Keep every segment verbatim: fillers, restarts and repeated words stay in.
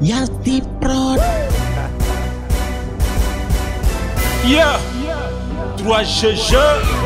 Yarti Prod. Yeah, trois G G,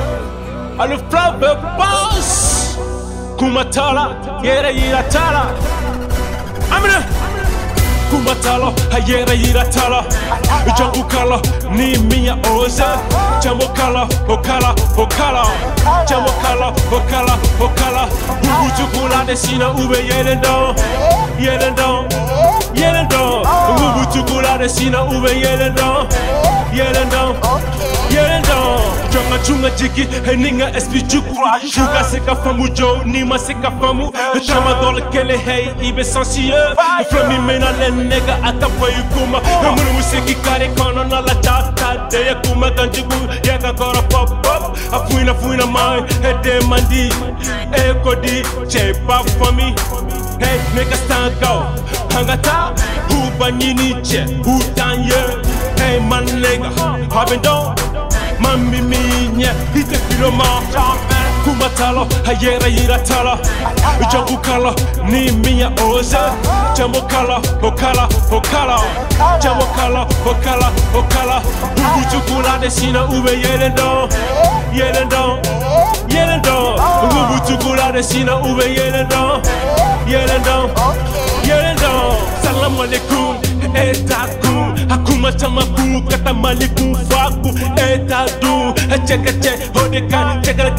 à le fleuve passe. Kumatala, yera yira tala. Amina. Kumatala, yera yira tala. Jamukala, ni miya oza. Jamukala, okala, okala. Jamukala, okala, okala. Ubutukula desina ube yelendo, yelendo, yelendo. Ubutukula desina ube yelendo, yelendo, yelendo. Jonga chunga jiki, heninga espi jukwa. Juga seka famu jo, nima seka famu. Chama dole kele hey, ibe sensieux. Flami mena le nega atapa yukuma. Munu musiki kare kono na la chata. Deya kuma ganjigu, yega kora pop pop. Afuina fuina mai, hede mandi. Eko di, che pa fami. Hey, nigga stand go. Hangata, huba nini che, hutanye. Hey, man nigga, habendo. Mami minya, hite filoma. Kumatala, hayera yira tala. Jamukala, ni minya oza. Jamukala, okala, okala. Jamukala, okala, okala. Ubutukula desina ube yelendo, yelendo, yelendo. Ubutukula desina ube yelendo, yelendo, yelendo. Salam alaikum, etakum. Hakuma tamaku, katamaliku faku. Etadu, chekache, hodekan, chekala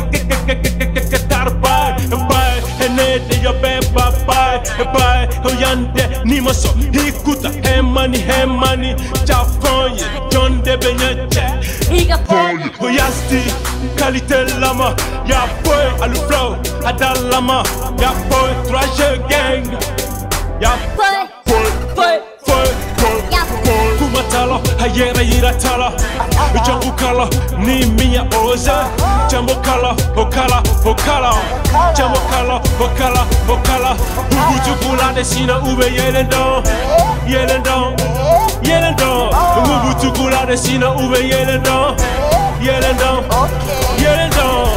tarbai, bai, enede yo beba bai, bai, oyande ni maso, hikuta, hemani, hemani, chafonye, John de benyeche, Iga Poy, oyasti, qualité lama, ya boy, alu flow, adalama, ya boy, trois G gang, ya Poy, boy, Poy, boy, boy, ya boy, kumatala, hayera yira tala, jamukala, ni miya oza, jamukala, okala, okala, jamukala, okala, okala, ubutukula desina ube yelendo, yelendo, yelendo, ubutukula desina ube yelendo, yelendo, yelendo.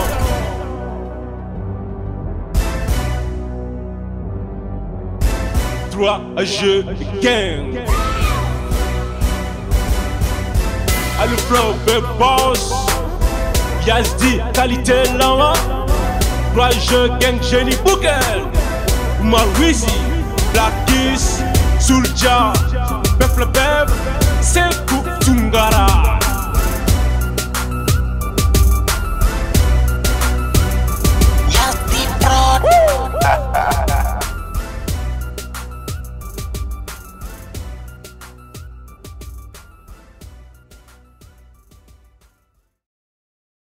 trois G gang. À le flow, big boss. Yazdi, qualité lama. trois G gang, Jenny Booker. Marwizi, Black Kiss, Soulja, Befle Bev, Sekou Tungara.